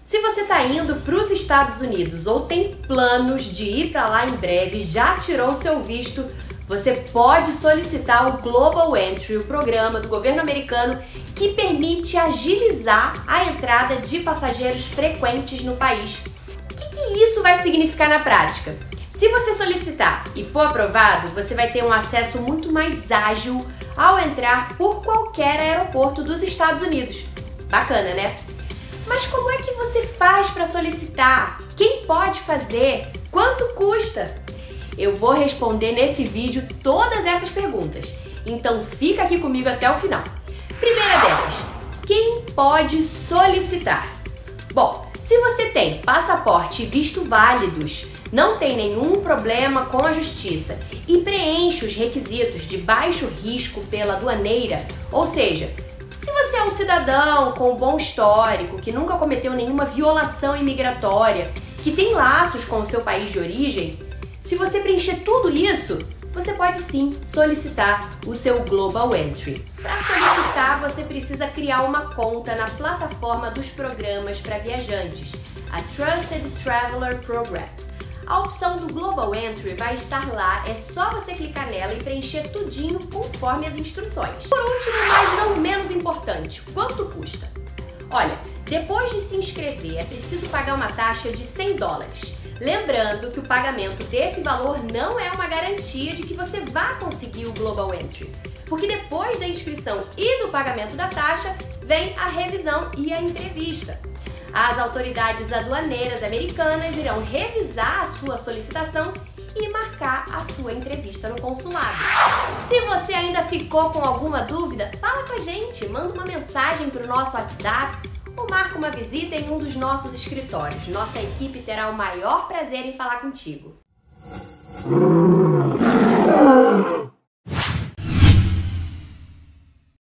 Se você está indo para os Estados Unidos ou tem planos de ir para lá em breve, já tirou o seu visto, você pode solicitar o Global Entry, o programa do governo americano que permite agilizar a entrada de passageiros frequentes no país. O que isso vai significar na prática? Se você solicitar e for aprovado, você vai ter um acesso muito mais ágil ao entrar por qualquer aeroporto dos Estados Unidos. Bacana, né? Mas como é que você faz para solicitar? Quem pode fazer? Quanto custa? Eu vou responder nesse vídeo todas essas perguntas, então fica aqui comigo até o final. Primeira delas, quem pode solicitar? Bom, se você tem passaporte e visto válidos, não tem nenhum problema com a justiça e preenche os requisitos de baixo risco pela aduaneira, ou seja, se você é um cidadão com bom histórico, que nunca cometeu nenhuma violação imigratória, que tem laços com o seu país de origem, se você preencher tudo isso, você pode sim solicitar o seu Global Entry. Para solicitar, você precisa criar uma conta na plataforma dos programas para viajantes, a Trusted Traveler Programs. A opção do Global Entry vai estar lá, é só você clicar nela e preencher tudinho conforme as instruções. Por último, mas não menos importante, quanto custa? Olha, depois de se inscrever é preciso pagar uma taxa de $100. Lembrando que o pagamento desse valor não é uma garantia de que você vá conseguir o Global Entry, porque depois da inscrição e do pagamento da taxa, vem a revisão e a entrevista. As autoridades aduaneiras americanas irão revisar a sua solicitação e marcar a sua entrevista no consulado. Se você ainda ficou com alguma dúvida, fala com a gente, manda uma mensagem para o nosso WhatsApp ou marca uma visita em um dos nossos escritórios. Nossa equipe terá o maior prazer em falar contigo.